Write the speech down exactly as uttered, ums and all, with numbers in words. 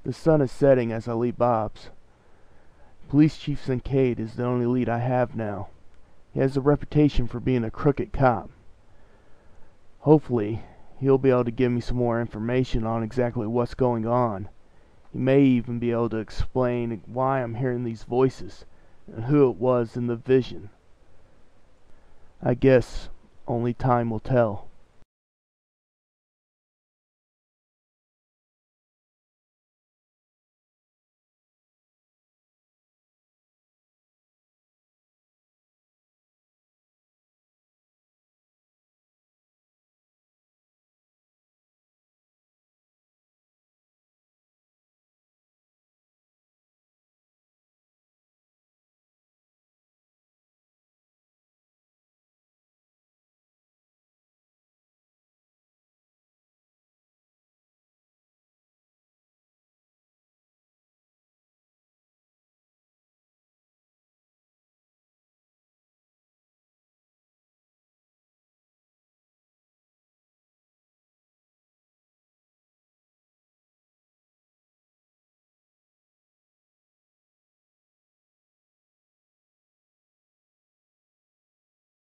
The sun is setting as I leave Bob's. Police Chief Kincaid is the only lead I have now. He has a reputation for being a crooked cop. Hopefully, he'll be able to give me some more information on exactly what's going on. He may even be able to explain why I'm hearing these voices and who it was in the vision. I guess only time will tell.